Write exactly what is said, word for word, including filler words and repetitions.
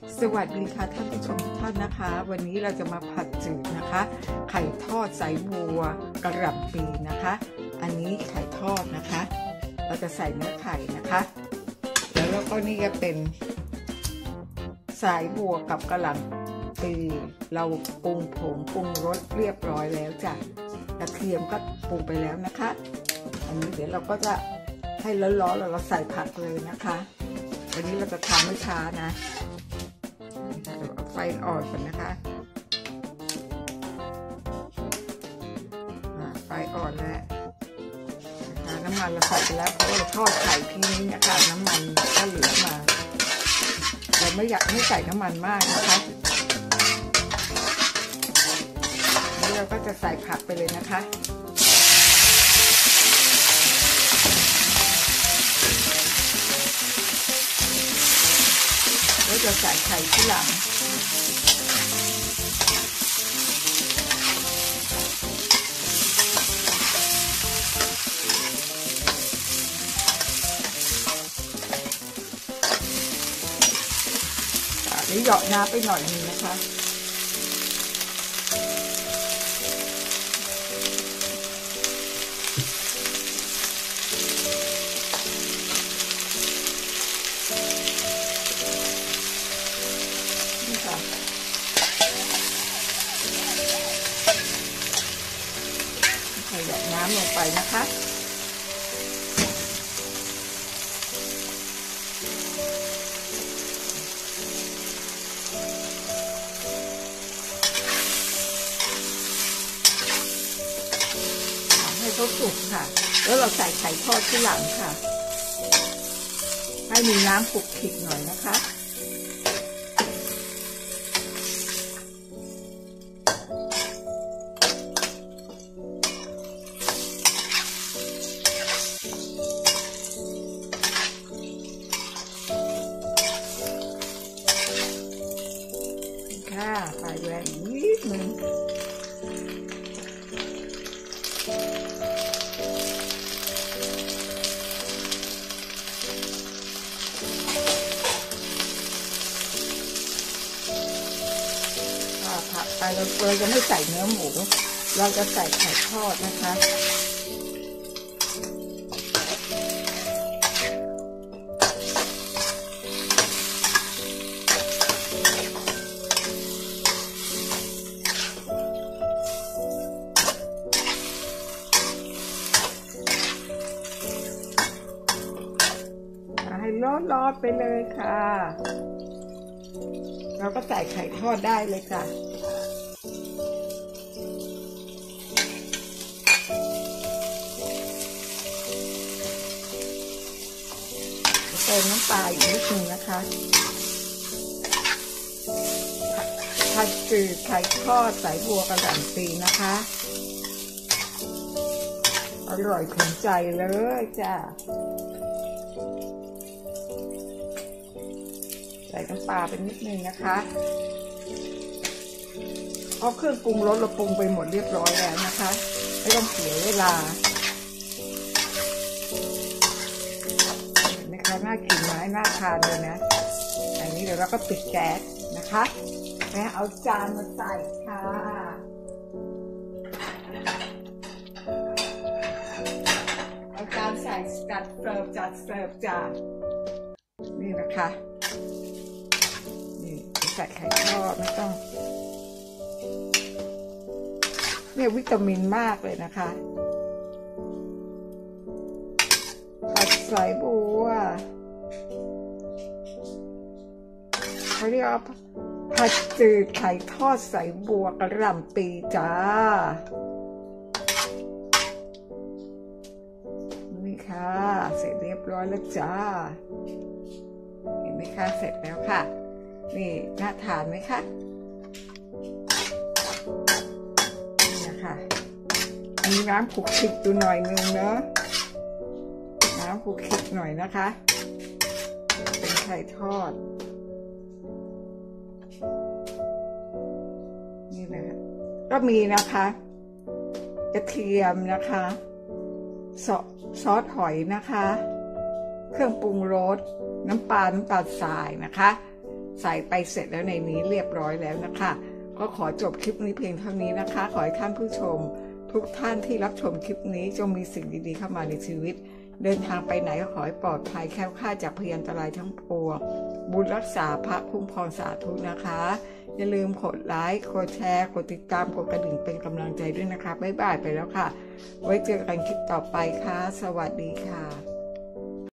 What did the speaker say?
สวัสดีค่ะท่านผู้ชมทุกท่านนะคะวันนี้เราจะมาผัดจืดนะคะไข่ทอดสายบัวกระหล่ำปีนะคะอันนี้ไข่ทอดนะคะเราจะใส่เนื้อไข่นะคะแล้วแล้วก็นี่จะเป็นสายบัวกับกระหล่ำปีเราปรุงผงปรุงรสเรียบร้อยแล้วจ้ะกระเทียมก็ปรุงไปแล้วนะคะอันนี้เดี๋ยวเราก็จะให้ร้อนๆเราใส่ผักเลยนะคะวันนี้เราจะทำไม่ช้านะไฟอ่อนก่อนนะคะไฟอ่อนแล้วนะคะน้ำมันเราใส่ไปแล้วเพราะเราทอดไข่ทีนี้นะคะน้ำมันก็เหลือมาเราไม่อยากให้ใส่น้ำมันมากนะคะแล้วเราก็จะใส่ผักไปเลยนะคะแล้วจะใส่ไข่ที่หลังนี่หยอดน้ำไปหน่อยนึงนะคะนี่ค่ะใส่หยอดน้ำลงไปนะคะให้เขาสุกค่ะแล้วเราใส่ไข่ทอดที่หลังค่ะให้มีน้ำปุกขิกหน่อยนะคะค่ะไฟแรงนิดนึงผักไปเราเราจะไม่ใส่เนื้อหมูเราจะใส่ไข่ทอดนะคะให้ร้อนๆไปเลยค่ะเราก็ใส่ไข่ทอดได้เลยค่ะเติมน้ำปลาอีกนิดนึงนะคะผัดจืดไข่ทอดสายบัวกระหล่ำปีนะคะอร่อยถึงใจเลยจ้ะใส่น้ำปลาเป็นนิดนึงนะคะเพราะเครื่องปรุงรสเราปรุงไปหมดเรียบร้อยแล้วนะคะไม่ต้องเสียเวลาเห็นไหมคะน่ากินไหมน่าทานเลยนะอันนี้เดี๋ยวเราก็ปิดแก๊สนะคะแม่เอาจานมาใส่ค่ะเอาจานใส่จัดเสิร์ฟจัดเสิร์ฟจานนี่นะคะนี่ใส่ไข่ทอดไม่ต้องเนี่ยวิตามินมากเลยนะคะผัดสายบัวเขาเรียกว่าผัดจืดไข่ทอดสายบัวกระหล่ำปีจ้านี่ค่ะเสร็จเรียบร้อยแล้วจ้าเห็นไหมคะเสร็จแล้วค่ะนี่น่าทานไหมคะนี่นะคะมีน้ำขลุกขลิกดูหน่อยนึงเนาะน้ำขลุกขลิกหน่อยนะคะเป็นไข่ทอดนี่นะก็มีนะคะกระเทียมนะคะซอซอสหอยนะคะเครื่องปรุงรสน้ำปลาน้ำตาลทรายนะคะใส่ไปเสร็จแล้วในนี้เรียบร้อยแล้วนะคะก็ขอจบคลิปนี้เพียงเท่านี้นะคะขอให้ท่านผู้ชมทุกท่านที่รับชมคลิปนี้จงมีสิ่งดีๆเข้ามาในชีวิตเดินทางไปไหนก็ขอให้ปลอดภัยแคล้วคลาดจากพยันตรายทั้งปวงบุญรักษาพระคุ้มครองสาธุนะคะอย่าลืมกดไลค์กดแชร์กดติดตามกดกระดิ่งเป็นกำลังใจด้วยนะคะบ๊ายบายไปแล้วค่ะไว้เจอกันคลิปต่อไปค่ะสวัสดีค่ะ